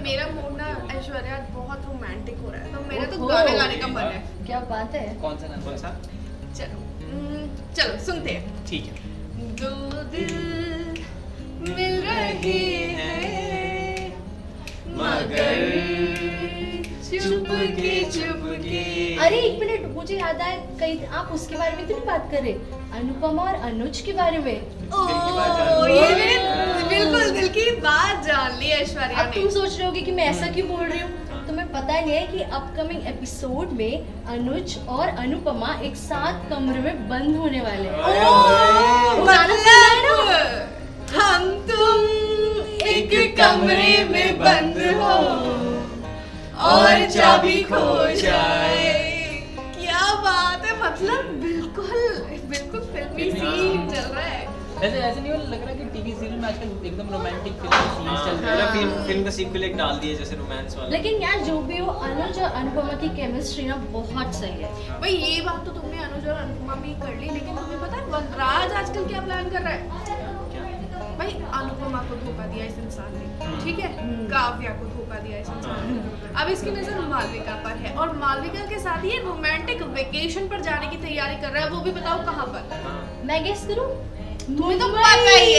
मेरा मूड ना ऐश्वर्या बहुत रोमांटिक हो रहा है, तो मेरा तो गाना गाने का मन है। क्या बात है। कौन सा नाम? कौन सा? चलो सुनते हैं। ठीक है। दो दिल मिल रहे हैं मगर चुपके। अरे एक मिनट, मुझे याद आया, कहीं आप उसके बारे में तो नहीं बात कर रहे, अनुपमा और अनुज के बारे में? ये मैंने बिल्कुल दिल की बात जान ली ऐश्वर्या अब ने। तुम सोच रहे होगे कि मैं ऐसा क्यों बोल रही हूँ। तुम्हें पता नहीं है कि अपकमिंग एपिसोड में अनुज और अनुपमा एक साथ कमरे में बंद होने वाले हैं। हम तुम एक कमरे में बंद हो और चाबी खो जाए। क्या बात है, मतलब बिल्कुल फिल्मी सीन चल रहा है। ऐसे नहीं लग रहा कि टीवी सीरियल में आजकल एकदम रोमांटिक सीन्स चल रहे हैं। फिल्म का सीक्वल एक डाल दिया जैसे रोमांस वाला। लेकिन यार जो भी हो, अनुज और अनुपमा की केमिस्ट्री ना बहुत सही है। भाई ये बात तो तुमने अनुज और अनुपमा भी कर ली, लेकिन तुम्हें पता है वनराज आजकल क्या प्लान कर रहा है? भाई अनुपमा को धोखा दिया इस इंसान ने, ठीक है, काव्या को धोखा दिया इस इंसान ने, अब इसकी नजर मालविका पर है और मालविका के साथ ये रोमांटिक वेकेशन पर जाने की तैयारी कर रहा है। वो भी बताओ कहाँ पर? मैं गेस करूं? तुम्हें तो पता ही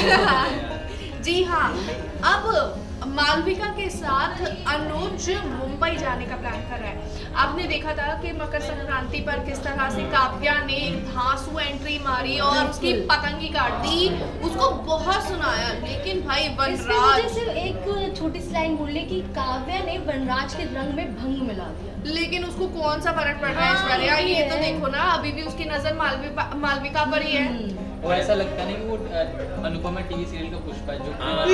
है। जी हाँ, अब मालविका के साथ अनुज मुंबई जाने का प्लान कर रहा है। आपने देखा था कि मकर संक्रांति पर किस तरह से काव्या ने धांसू एंट्री मारी और उसकी पतंगी काट दी, उसको बहुत सुनाया। लेकिन भाई वनराज सिर्फ एक छोटी सी लाइन बोल कि काव्या ने वनराज के रंग में भंग मिला दिया, लेकिन उसको कौन सा फर्क पड़ रहा है ऐश्वर्या? ये तो देखो ना, अभी भी उसकी नजर मालविका पर ही है। और ऐसा लगता नहीं कि वो अनुपमा टीवी सीरियल का पुष्पा है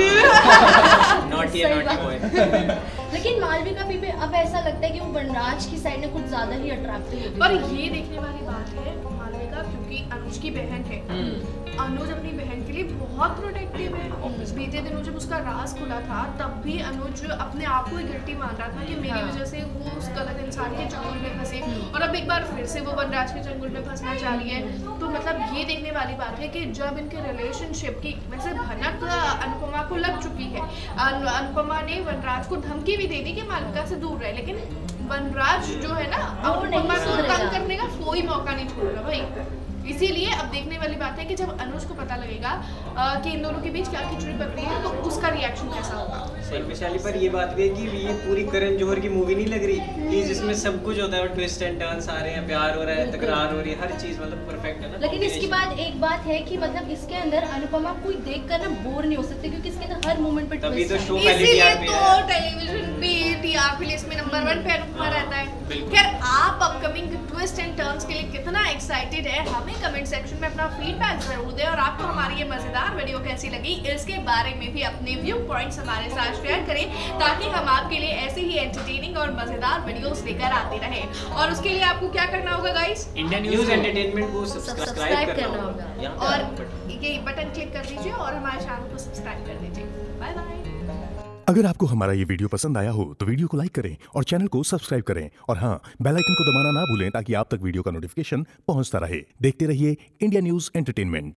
जो नॉटी बॉय। लेकिन मालविका भी अब ऐसा लगता है कि वो वनराज की साइड में कुछ ज्यादा ही अट्रैक्टिव होती है। पर ये देखने वाली बात है मालविका, क्योंकि अनुज की बहन है, अनुज अपनी बहन के लिए बहुत प्रोटेक्टिव है। बीते दिनों जब उसका राज खुला था तब भी अनुज अपने आप को ही गिल्टी मान रहा था कि मेरी वजह से वो उस गलत इंसान के चंगुल में फंसे, और अब एक बार फिर से वो वनराज के चंगुल में फंसना चाह रही है। तो मतलब ये देखने वाली बात है कि जब इनके रिलेशनशिप की वैसे भनक अनुपमा को लग चुकी है, अनुपमा ने वनराज को धमकी भी दे दी कि मालविका से दूर रहे, लेकिन वनराज जो है ना, अनुपमा को तंग करने का कोई मौका नहीं छोड़ रहा भाई। इसीलिए अब देखने वाली बात है कि जब अनुज को पता लगेगा कि इन दोनों के बीच क्या खिचड़ी पक रही है, तो उसका रिएक्शन कैसा होगा। वैशाली पर ये बात भी है कि ये पूरी करण जौहर की मूवी नहीं लग रही कि जिसमें सब कुछ होता है, ट्विस्ट एंड टर्न्स आ रहे हैं, प्यार हो रहा है, तकरार हो रही है, हर चीज मतलब परफेक्ट है ना। लेकिन इसके बाद एक बात है कि मतलब इसके अंदर अनुपमा कोई देखकर ना बोर नहीं हो सकती, क्योंकि इसके अंदर हर मोमेंट पे तभी तो शो इसीलिए तो टेलीविजन पे टीआरपी लिस्ट में नंबर 1 पे अनुपमा रहता है। खैर, आप अपकमिंग ट्विस्ट एंड टर्न्स के लिए कितना एक्साइटेड है, हमें कमेंट सेक्शन में अपना फीडबैक जरूर दें, और आपको हमारी ये मजेदार वीडियो कैसी लगी इसके बारे में भी अपने व्यू पॉइंट्स हमारे साथ शेयर करें, ताकि हम आपके लिए ऐसे ही एंटरटेनिंग और मजेदार वीडियोस लेकर आते रहें। और उसके लिए आपको क्या करना होगा गाइस? इंडियन न्यूज एंटरटेनमेंट को सब्सक्राइब करना होगा और ये बटन क्लिक कर दीजिए और हमारे चैनल को सब्सक्राइब कर दीजिए। Bye bye. अगर आपको हमारा ये वीडियो पसंद आया हो तो वीडियो को लाइक करें और चैनल को सब्सक्राइब करें, और हाँ, बेल आइकन को दबाना ना भूलें ताकि आप तक वीडियो का नोटिफिकेशन पहुंचता रहे। देखते रहिए इंडिया न्यूज एंटरटेनमेंट।